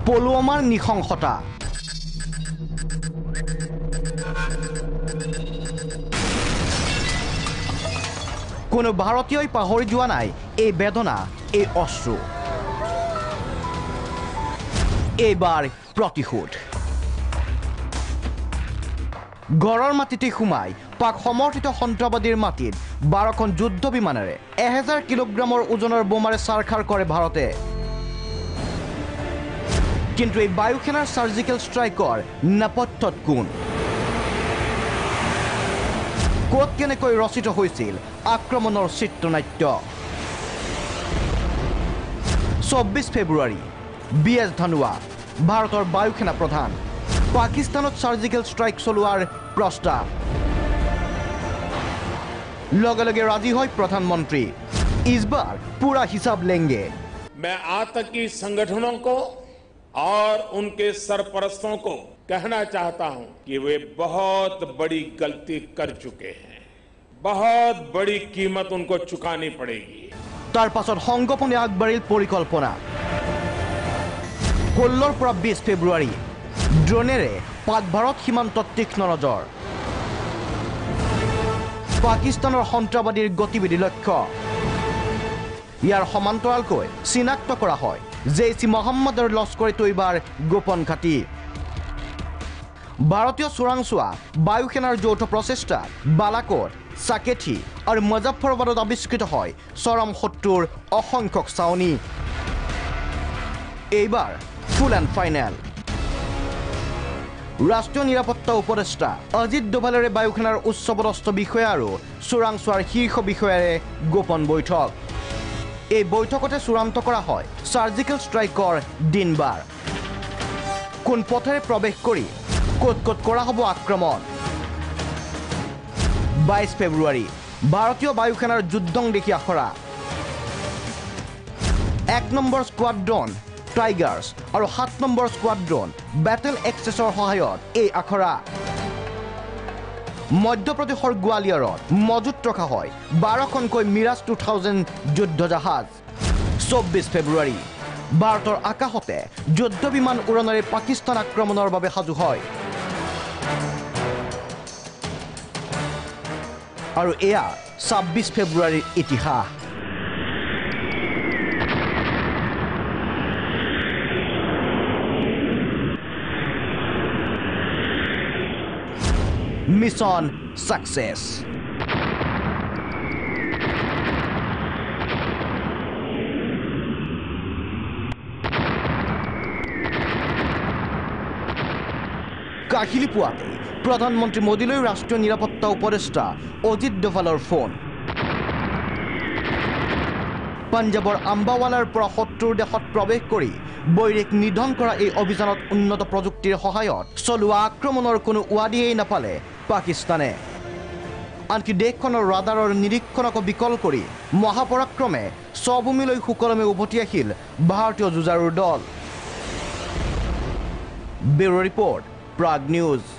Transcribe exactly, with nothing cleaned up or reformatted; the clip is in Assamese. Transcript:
পুলৱামাৰ নিশংসতা কোনো ভাৰতীয়ই পাহৰি যোৱা নাই এই বেদনা এই অশ্ৰু এইবাৰ প্ৰতিশোধ গড়ৰ মাটিতে সোমাই পাক সমৰ্থিত সন্ত্ৰাসবাদীৰ মাটিত বাৰখন যুদ্ধ বিমানেৰে এহেজাৰ কিলোগ্ৰামৰ ওজনৰ বোমাৰে চাৰখাৰ কৰে ভাৰতে কিন্তু এই বায়ুসেনাৰ সাৰ্জিকেল ষ্ট্ৰাইকৰ নেপথ্যত কোন ক'ত কেনেকৈ ৰচিত হৈছিল আক্ৰমণৰ চিত্ৰনাট্য চৌব্বিছ ফেব্ৰুৱাৰী বি এছ ধানোৱা ভাৰতৰ বায়ুসেনা প্ৰধান পাকিস্তানত সাৰ্জিকেল ষ্ট্ৰাইক চলোৱাৰ প্ৰস্তাৱ লগে লগে ৰাজি হয় প্ৰধানমন্ত্ৰী इस बार पूरा हिसाब लेंगे मैं आतंकी संगठनों को और उनके सरपरस्तों को कहना चाहता हूं कि वे बहुत बड़ी गलती कर चुके हैं बहुत बड़ी कीमत उनको चुकानी पड़ेगी तार पाছত সংগপনে আগবাড়িল পৰিকল্পনা ষোল্লৰ পৰা বিশ ফেব্ৰুৱাৰী ড্ৰোনেৰে পাক ভাৰত সীমান্তত তীক্ষ্ণ নজৰ পাকিস্তানৰ সন্ত্ৰাসবাদীৰ গতিবিধি লক্ষ্য ইয়াৰ সমান্তৰালকৈ চিনাক্ত কৰা হয় জেইশ-ই-মোহাম্মদৰ লস্কৰী তৈবাৰ গোপন ঘাটি ভাৰতীয় চোৰাংচোৱা বায়ুসেনাৰ যৌথ প্ৰচেষ্টা বালাকোট সাকেথি আৰু মুজাফ্ফৰবাদত আৱিষ্কৃত হয় চৰম শত্ৰুৰ অসংখ্যক চাউনি এইবাৰ ফুল এণ্ড ফাইনেল ৰাষ্ট্ৰীয় নিৰাপত্তা উপদেষ্টা অজিত ডোভালেৰে বায়ুসেনাৰ উচ্চপদস্থ বিষয়া আৰু চোৰাংচোৱাৰ শীৰ্ষ বিষয়াৰে গোপন বৈঠক এই বৈঠকতে চূড়ান্ত কৰা হয় সাৰ্জিকেল ষ্ট্ৰাইকৰ দিনবাৰ কোন পথেৰে প্ৰৱেশ কৰি ক'ত ক'ত কৰা হ'ব আক্ৰমণ বাইছ ফেব্ৰুৱাৰী ভাৰতীয় বায়ুসেনাৰ যুদ্ধং দেখি আখৰা এক নম্বৰ স্কোৱাড্ৰন টাইগাৰ্ছ আৰু সাত নম্বৰ স্কোৱাড্ৰন বেটেল এক্সেছৰ সহায়ত এই আখৰা মধ্যপ্ৰদেশৰ গোৱালিয়ৰত মজুত ৰখা হয় বাৰখনকৈ মিৰাজ টু থাউজেণ্ড যুদ্ধ জাহাজ চৌব্বিছ ফেব্ৰুৱাৰী ভাৰতৰ আকাশতে যুদ্ধ বিমান উৰণেৰে পাকিস্তান আক্ৰমণৰ বাবে সাজু হয় আৰু এয়া ছাব্বিছ ফেব্ৰুৱাৰীৰ ইতিহাস মিশন সাকসেস কাহিলি পুৱাতে প্ৰধানমন্ত্ৰী মোদীলৈ ৰাষ্ট্ৰীয় নিৰাপত্তা উপদেষ্টা অজিত ডোভালৰ ফোন পাঞ্জাবৰ আম্বাৱালাৰ পৰা শত্ৰুৰ দেশত প্ৰৱেশ কৰি বৈৰিক নিধন কৰা এই অভিযানত উন্নত প্ৰযুক্তিৰ সহায়ত চলোৱা আক্ৰমণৰ কোনো উৱাদিয়েই নাপালে পাকিস্তানে আনকি দেশখনৰ ৰাডাৰৰ নিৰীক্ষণক বিকল কৰি মহাপৰাক্ৰমে স্বভূমিলৈ সুকলমে উভতি আহিল ভাৰতীয় যুঁজাৰুৰ দল ব্যুৰো ৰিপৰ্ট প্ৰাগ নিউজ